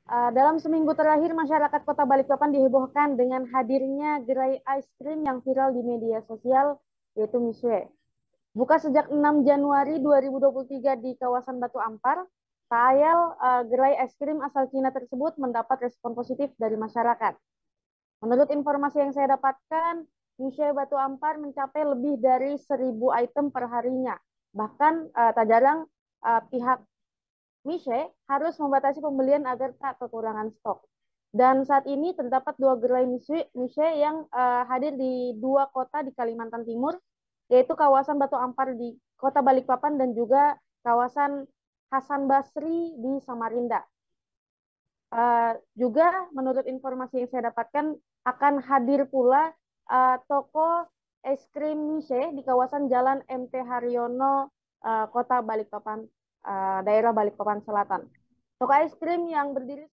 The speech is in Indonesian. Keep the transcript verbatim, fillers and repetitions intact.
Uh, dalam seminggu terakhir, masyarakat Kota Balikpapan dihebohkan dengan hadirnya gerai es krim yang viral di media sosial, yaitu Misue. Buka sejak enam Januari dua ribu dua puluh tiga di kawasan Batu Ampar, tak ayal uh, gerai es krim asal Cina tersebut mendapat respon positif dari masyarakat. Menurut informasi yang saya dapatkan, Misue Batu Ampar mencapai lebih dari seribu item per harinya. Bahkan uh, tak jarang uh, pihak Mishe harus membatasi pembelian agar tak kekurangan stok. Dan saat ini terdapat dua gerai Mishe yang uh, hadir di dua kota di Kalimantan Timur, yaitu kawasan Batu Ampar di Kota Balikpapan dan juga kawasan Hasan Basri di Samarinda. Uh, juga menurut informasi yang saya dapatkan akan hadir pula uh, toko es krim Mishe di kawasan Jalan M T Haryono, uh, Kota Balikpapan, uh, daerah Balikpapan Selatan. Toko es krim yang berdiri